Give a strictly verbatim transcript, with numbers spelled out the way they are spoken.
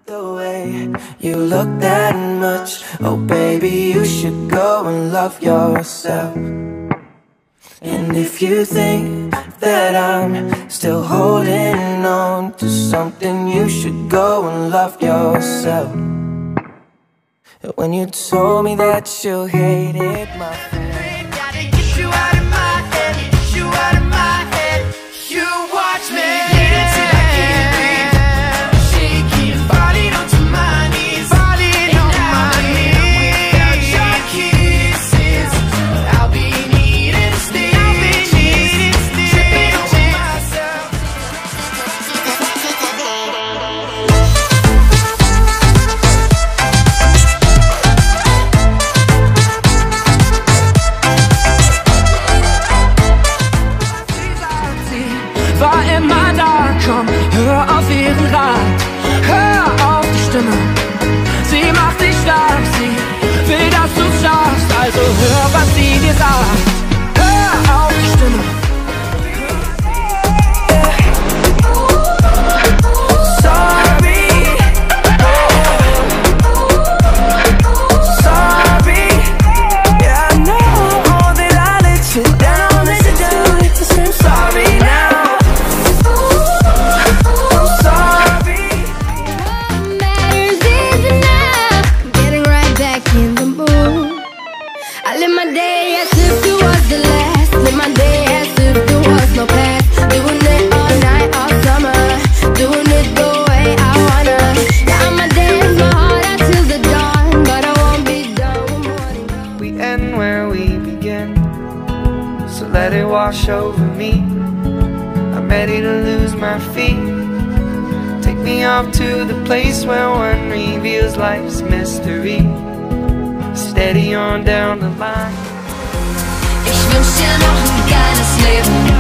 The way you look that much, oh baby, you should go and love yourself. And if you think that I'm still holding on to something, you should go and love yourself. When you told me that you hated my friend, gotta get you out of my head, get you out of my head. You watch me till I can't breathe, shaking, falling onto my knees, falling on my knees. Without your kisses, I'll be needing stitches, tripping over myself. War immer da, komm, hör auf ihren Rat, hör auf die Stimme, sie macht dich stark, sie will, dass du schaffst, also hör, was sie dir sagt, hör auf die Stimme. I live my day as if it was the last. Live my day as if there was no past. Doing it all night, all summer. Doing it the way I wanna. Yeah, I'ma dance my heart out till the dawn, but I won't be done when morning comes. We end where we begin, so let it wash over me. I'm ready to lose my feet. Take me off to the place where one reveals life's mystery. Steady on down the line. Ich wünsch dir noch ein geiles Leben.